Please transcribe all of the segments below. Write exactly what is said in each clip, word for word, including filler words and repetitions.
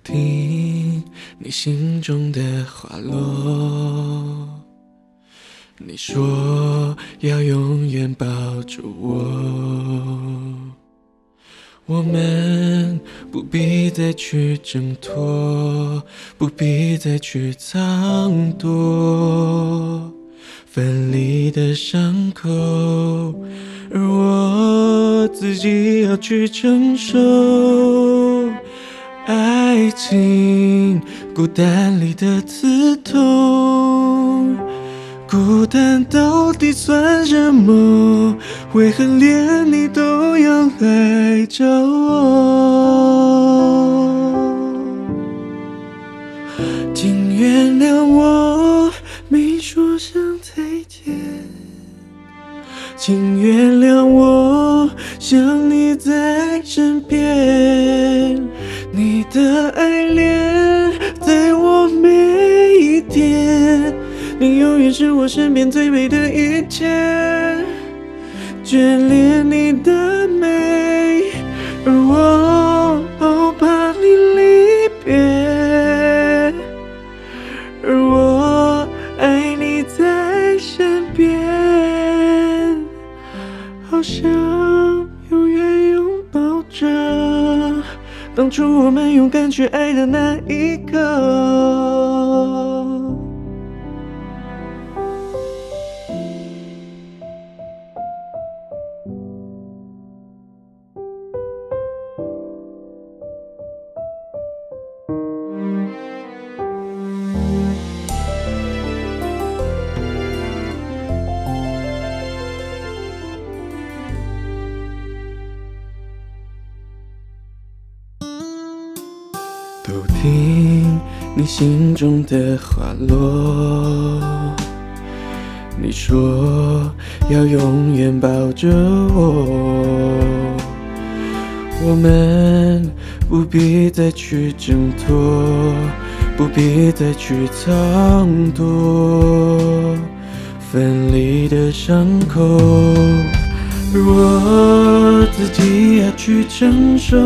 听你心中的花落，你说要永远抱住我，我们不必再去挣脱，不必再去藏躲分离的伤口，而我自己要去承受爱情孤单里的刺痛。孤单到底算什么？为何连你都要来找我？请原谅我没说声再见，请原谅我想你在身边，你的爱恋在我每一天，你永远是我身边最美的一切，眷恋你的美，而我好怕你离别，而我爱你在身边，好想永远拥抱着当初我们勇敢去爱的那一刻。都听你心中的花落，你说要永远抱着我，我们不必再去挣脱，不必再去藏躲分离的伤口，而我自己要去承受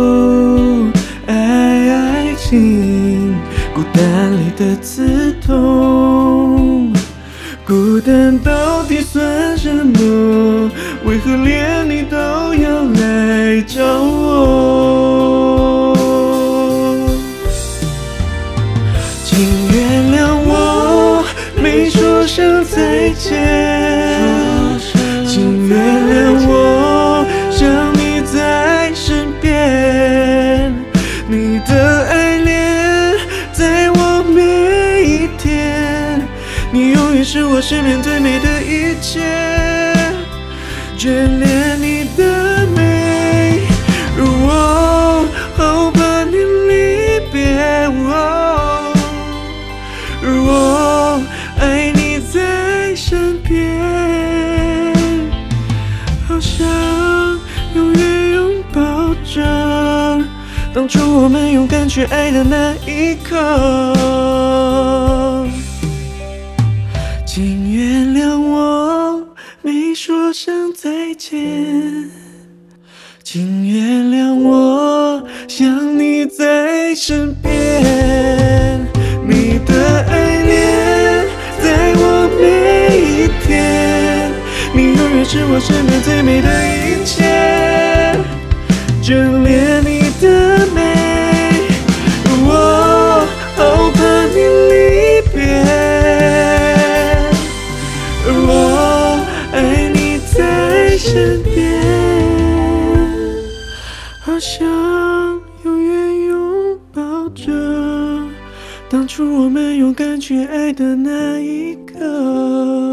爱情孤单里的刺痛。孤单到底算什么？为何连你都要来找我？请原谅我没说声再见，请原谅我想你在身边，你的爱恋在我每一天，你永远是我身边最美的一切，眷恋你的美，而我好怕你离别，而我爱你在身边，好想永远拥抱着当初我们勇敢去爱的那一刻。请原谅我没说声再见，请原谅我想你在身边，你的爱恋在我每一天，你永远是我身边最美的一切，眷恋你的美，我好怕你离别，而我爱你在身边，好想永远拥抱着当初我们勇敢去爱的那一刻。